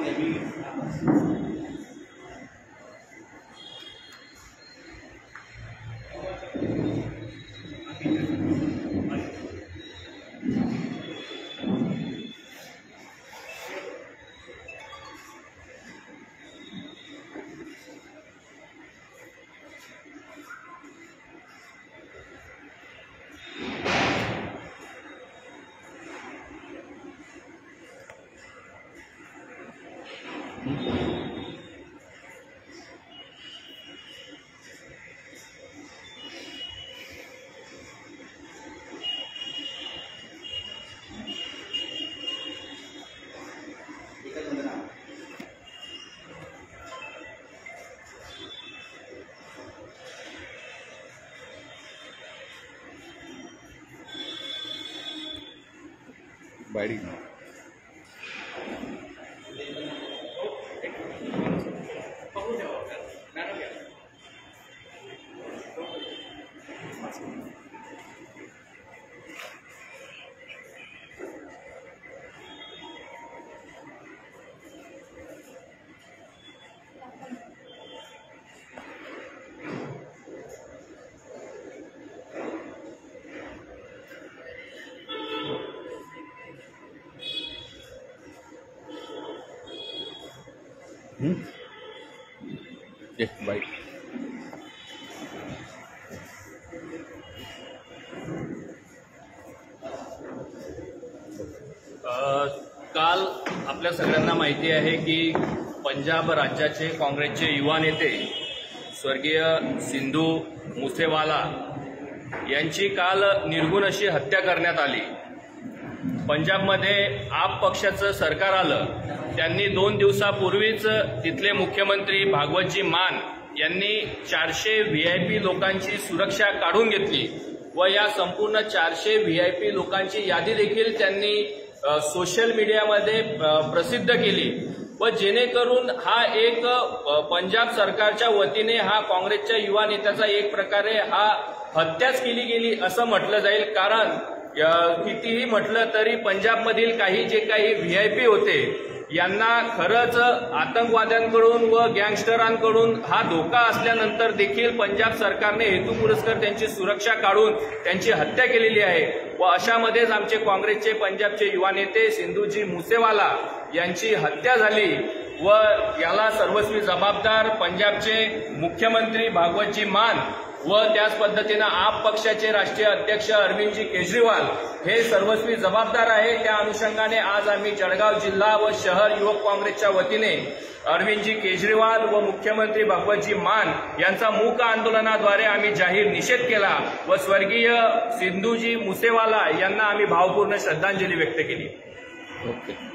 Biding byte काल आपल्या सगळ्यांना माहिती आहे की पंजाब राज्याचे काँग्रेसचे युवा नेते स्वर्गीय सिंधू मुसेवाला यांची काल निर्घुण अशी हत्या करण्यात आली। पंजाबमध्ये आप पक्षाचं सरकार आलं, त्यांनी 2 दिवसापूर्वीच तिथले मुख्यमंत्री भागवतजी मान यांनी 400 व्हीआयपी लोकांची सुरक्षा काढून घेतली व या संपूर्ण 400 व्हीआयपी लोकांची यादी देखील त्यांनी सोशल मीडियामध्ये प्रसिद्ध केली व जेणेकरून हा एक पंजाब सरकारच्या वतीने हा काँग्रेसच्या युवा नेत्याचा एक प्रकारे हा हत्याच केली गेली असं म्हटलं जाईल। कारण कितीही म्हटलं तरी पंजाबमधील जे काही व्हीआयपी होते यांना खरंच आतंकवाद्यांकडून व गँगस्टरांकडून हा धोका असल्यानंतर देखील पंजाब सरकारने हेतुपुरस्सर त्यांची सुरक्षा काढून त्यांची हत्या केलेली आहे व अशामध्येच आमचे काँग्रेसचे पंजाबचे युवा नेते सिंधूजी मुसेवाला यांची हत्या झाली व याला सर्वस्वी जबाबदार पंजाबचे मुख्यमंत्री भागवतजी मान व त्याच पद्धतीने आप पक्षाचे राष्ट्रीय अध्यक्ष अरविंदजी केजरीवाल हे सर्वस्वी जबाबदार आहे। त्या अनुषंगाने आज आम्ही जळगाव जिल्हा व शहर युवक काँग्रेसच्या वतीने अरविंदजी केजरीवाल व मुख्यमंत्री भागवतजी मान यांचा मूक आंदोलनाद्वारे आम्ही जाहीर निषेध केला व स्वर्गीय सिंधूजी मुसेवाला यांना आम्ही भावपूर्ण श्रद्धांजली व्यक्त केली। ओके।